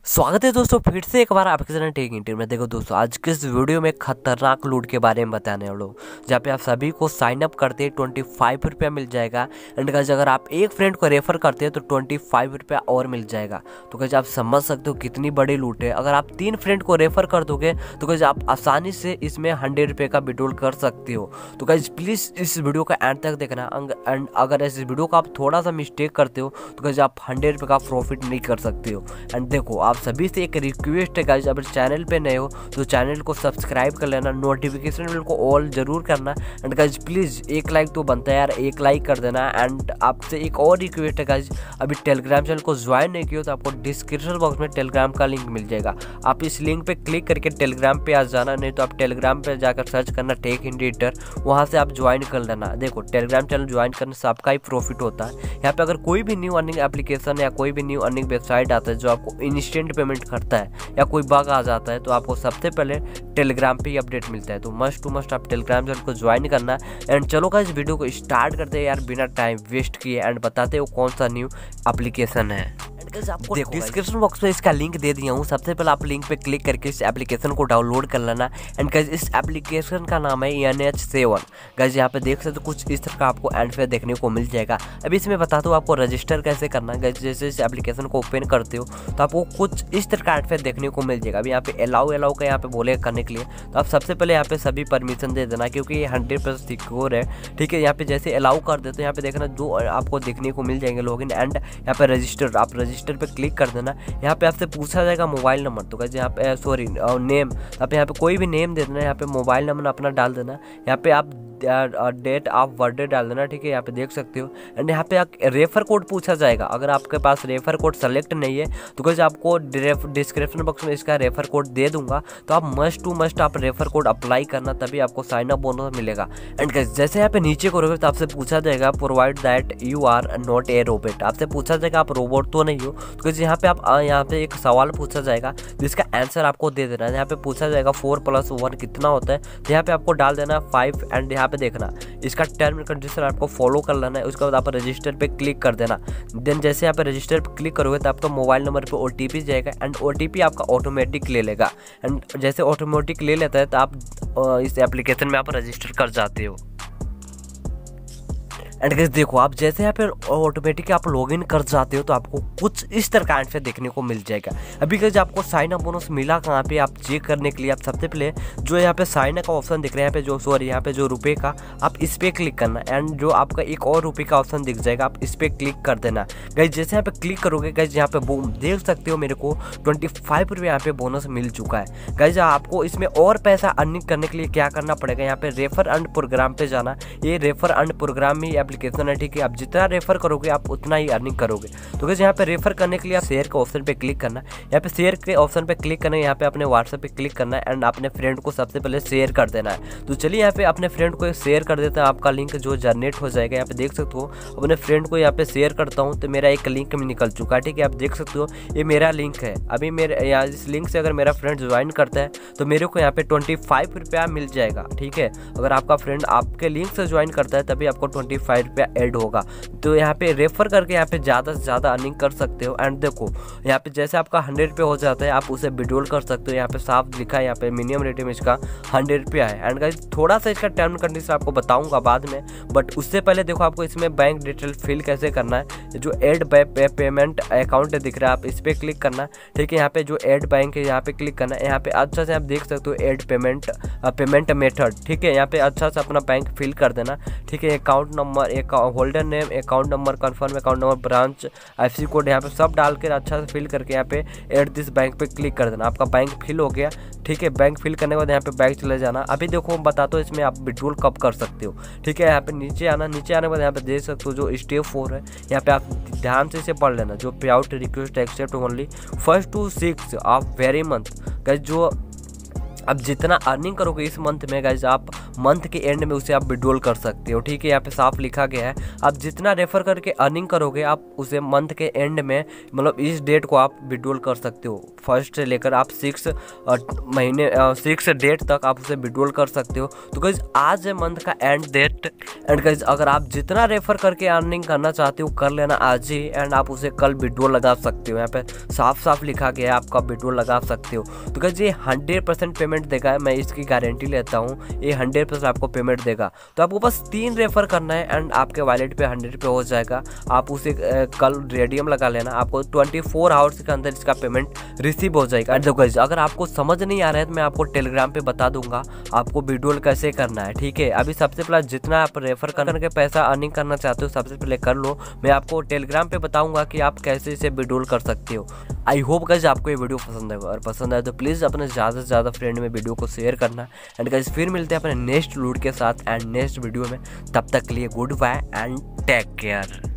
स्वागत है दोस्तों फिर से एक बार आपके साथ टेक इंटर में। देखो दोस्तों, आज के इस वीडियो में खतरनाक लूट के बारे में बताने वाले हो, जहाँ पे आप सभी को साइन अप करते हैं 25 रुपया मिल जाएगा। एंड गाइस अगर आप एक फ्रेंड को रेफर करते हैं तो 25 रुपया और मिल जाएगा। तो गाइस आप समझ सकते हो कितनी बड़ी लूट है। अगर आप 3 फ्रेंड को रेफर कर दोगे तो गाइस आप आसानी से इसमें 100 रुपये का विड्रॉल कर सकते हो। तो गाइस प्लीज़ इस वीडियो का एंड तक देखना। एंड अगर इस वीडियो का आप थोड़ा सा मिस्टेक करते हो तो गाइस आप 100 रुपये का प्रॉफिट नहीं कर सकते हो। एंड देखो, आप सभी से एक रिक्वेस्ट है गाइस, अगर चैनल पे नए हो तो चैनल को सब्सक्राइब कर लेना, नोटिफिकेशन बेल को ऑल जरूर करना। एंड गाइस प्लीज़ एक लाइक तो बनता है यार, एक लाइक कर देना। एंड आपसे एक और रिक्वेस्ट है गाइस, अभी टेलीग्राम चैनल को ज्वाइन नहीं किया तो आपको डिस्क्रिप्शन बॉक्स में टेलीग्राम का लिंक मिल जाएगा। आप इस लिंक पे क्लिक करके टेलीग्राम पे आ जाना, नहीं तो आप टेलीग्राम पे जाकर सर्च करना टेक इंडिएटर, वहाँ से आप ज्वाइन कर लेना। देखो, टेलीग्राम चैनल ज्वाइन करने से आपका ही प्रॉफिट होता है। यहाँ पे अगर कोई भी न्यू अर्निंग एप्लीकेशन या कोई भी न्यू अर्निंग वेबसाइट आता है जो आपको इंस्टेंट पेमेंट करता है या कोई बग आ जाता है तो आपको सबसे पहले टेलीग्राम पे ही अपडेट मिलता है। तो मस्ट टू मस्ट आप टेलीग्राम चैनल को ज्वाइन करना। एंड चलो गाइस वीडियो को स्टार्ट करते हैं यार बिना टाइम वेस्ट किए, एंड बताते हो कौन सा न्यू एप्लीकेशन है। आपको डिस्क्रिप्शन बॉक्स में इसका लिंक दे दिया हूँ। सबसे पहले आप लिंक पे क्लिक करके इस एप्लीकेशन को डाउनलोड कर लेना। एंड गाइस इस एप्लीकेशन का नाम है NH7। गाइस यहाँ पे देख सकते हो कुछ इस तरह का आपको एंड पे देखने को मिल जाएगा। अभी इसमें बताता हूँ आपको रजिस्टर कैसे करना है। गाइस जैसे इस एप्लीकेशन को ओपन करते हो तो आपको कुछ इस तरह का एंड पे देखने को मिल जाएगा। अभी यहाँ पे अलाउ का यहाँ पे बोलेगा करने के लिए, तो आप सबसे पहले यहाँ पे सभी परमिशन दे देना क्योंकि ये 100% सिक्योर है। ठीक है, यहाँ पे जैसे अलाउ कर देते हो यहाँ पे देखना जो आपको देखने को मिल जाएंगे लॉगिन एंड यहाँ पे रजिस्टर, आप रजिस्टर पे क्लिक कर देना। यहाँ पे आपसे पूछा जाएगा मोबाइल नंबर, तो गाइस यहाँ पे सॉरी नेम, आप यहाँ पे कोई भी नेम दे देना। यहाँ पे मोबाइल नंबर अपना डाल देना। यहाँ पे आप डेट ऑफ बर्थडे डाल देना। ठीक है, यहाँ पे देख सकते हो। एंड यहाँ पे रेफर कोड पूछा जाएगा। अगर आपके पास रेफर कोड सेलेक्ट नहीं है तो गाइस आपको डिस्क्रिप्शन बॉक्स में इसका रेफर कोड दे दूंगा, तो आप मस्ट टू मस्ट आप रेफर कोड अप्लाई करना, तभी आपको साइन अप बोनस मिलेगा। एंड गाइस जैसे यहाँ पे नीचे करोगे तो आपसे पूछा जाएगा provide that you are not a robot. आपसे पूछा जाएगा आप रोबोट तो नहीं हो। तो गाइस यहाँ पे आप यहाँ पे एक सवाल पूछा जाएगा जिसका आंसर आपको दे देना है। यहाँ पे पूछा जाएगा 4 + 1 कितना होता है, तो यहाँ पे आपको डाल देना 5। एंड यहाँ पे देखना इसका टर्म एंड कंडीशन आपको फॉलो कर लेना है। उसके बाद आप रजिस्टर पे क्लिक कर देना। देन जैसे यहाँ पे रजिस्टर पे क्लिक करोगे तो आपका मोबाइल नंबर पे OTP जाएगा एंड OTP आपका ऑटोमेटिक ले लेगा। एंड जैसे ऑटोमेटिक ले लेता है तो आप इस एप्लीकेशन में आप रजिस्टर कर जाते हो। एंड गाइस देखो, आप जैसे यहाँ पे ऑटोमेटिक आप लॉगिन कर जाते हो तो आपको कुछ इस तरह का एंड देखने को मिल जाएगा। अभी गाइस आपको साइन अप बोनस मिला कहाँ पे, आप चेक करने के लिए आप सबसे पहले जो यहाँ पे साइन अप का ऑप्शन दिख रहा है, यहाँ पे जो रुपए का, आप इस पे क्लिक करना। एंड जो आपका एक और रुपए का ऑप्शन दिख जाएगा, आप इस पे क्लिक कर देना। गाइस जैसे यहाँ पे क्लिक करोगे गाइस यहाँ पे बूम देख सकते हो मेरे को 25 रुपये यहाँ पे बोनस मिल चुका है। गाइस आपको इसमें और पैसा अर्निंग करने के लिए क्या करना पड़ेगा, यहाँ पे रेफर अर्न प्रोग्राम पे जाना। ये रेफर अर्न प्रोग्राम में एप्लीकेशन है। ठीक है, आप जितना रेफर करोगे आप उतना ही अर्निंग करोगे। तो गाइस यहाँ पे रेफर करने के लिए आप शेयर के ऑप्शन पे क्लिक करना। यहाँ पे शेयर के ऑप्शन पे क्लिक करना है, यहाँ पे अपने व्हाट्सएप पे क्लिक करना है एंड अपने फ्रेंड को सबसे पहले शेयर कर देना है। तो चलिए यहाँ पे अपने फ्रेंड को शेयर कर देता है, आपका लिंक जो जनरेट हो जाएगा। यहाँ पे देख सकते हो अपने फ्रेंड को यहाँ पे शेयर करता हूँ तो मेरा एक लिंक में निकल चुका है। ठीक है, आप देख सकते हो ये मेरा लिंक है। अभी मेरे यहाँ इस लिंक से अगर मेरा फ्रेंड ज्वाइन करता है तो मेरे को यहाँ पे 25 रुपया मिल जाएगा। ठीक है, अगर आपका फ्रेंड आपके लिंक से ज्वाइन करता है तभी आपको 25 रुपया ऐड होगा। तो यहाँ पे रेफर करके यहाँ पे ज़्यादा से ज़्यादा अर्निंग कर सकते हो। एंड देखो यहाँ पे जैसे आपका 100 रुपये हो जाता है आप उसे विड्रॉल कर सकते हो। यहाँ पे साफ लिखा है, यहाँ पे मिनिमम रेटिंग इसका 100 रुपया है। एंड गाइस थोड़ा सा इसका टर्म कंडीशन आपको बताऊंगा बाद में, बट उससे पहले देखो आपको इसमें बैंक डिटेल फिल कैसे करना है। जो एड पेमेंट अकाउंट दिख रहा है आप इस पर क्लिक करना। ठीक है, यहाँ पे जो एड बैंक है यहाँ पे क्लिक करना है। यहाँ पे अच्छा से आप देख सकते हो एड पेमेंट मेथड। ठीक है, यहाँ पे अच्छा से अपना बैंक फिल कर देना। ठीक है, account number, holder name, account number, confirm account number, branch, IFSC code यहाँ पे सब डाल कर अच्छा से फिल करके यहाँ पे एड दिस बैंक पे क्लिक कर देना। आपका बैंक फिल हो गया। ठीक है, बैंक फिल करने के बाद यहाँ पे बैंक चले जाना। अभी देखो बताता हूँ इसमें आप विड्रॉल कब कर सकते हो। ठीक है, यहाँ पे नीचे आना। नीचे आने के बाद यहाँ पे देख सकते हो जो स्टेप 4 है, यहाँ पे आप ध्यान से इसे पढ़ लेना। जो pay out request accept only 1 to 6 of very month. Guys जो अब जितना अर्निंग करोगे इस मंथ में गाइस आप मंथ के एंड में उसे आप विड्रॉल कर सकते हो। ठीक है, यहाँ पे साफ लिखा गया है आप जितना रेफर करके अर्निंग करोगे आप उसे मंथ के एंड में मतलब इस डेट को आप विड्रॉल कर सकते हो। फर्स्ट से लेकर आप 6 डेट तक आप उसे विड्रॉल कर सकते हो। तो गाइस आज है मंथ का एंड डेट एंड गाइस अगर आप जितना रेफर करके अर्निंग करना चाहते हो कर लेना आज ही एंड आप उसे कल विड्रॉल लगा सकते हो। यहाँ पे साफ साफ लिखा गया है आपका विड्रॉल लगा सकते हो। तो गाइस ये 100% पेमेंट देगा, मैं इसकी गारंटी लेता हूँ, ये 100% आपको पेमेंट देगा। तो आपको बस 3 रेफर करना है एंड आपके वॉलेट पे 100 पे हो जाएगा। आप उसे कल रेडियम लगा लेना, आपको 24 आवर्स के अंदर इसका पेमेंट रिसीव हो जाएगा। एंड गाइस अगर आपको समझ नहीं आ रहा है तो मैं आपको टेलीग्राम पे बता दूंगा आपको विड्रॉल कैसे करना है। ठीक है, अभी सबसे पहले जितना आप रेफर करके पैसा अर्निंग करना चाहते हो सबसे पहले कर लो, मैं आपको टेलीग्राम पे बताऊंगा कि आप कैसे इसे विड्रॉल कर सकते हो। आई होप गाइस आपको ये वीडियो पसंद आएगा, और पसंद आए तो प्लीज़ अपने ज़्यादा से ज़्यादा फ्रेंड में वीडियो को शेयर करना। एंड गाइस फिर मिलते हैं अपने नेक्स्ट लूट के साथ एंड नेक्स्ट वीडियो में, तब तक के लिए good bye and take care.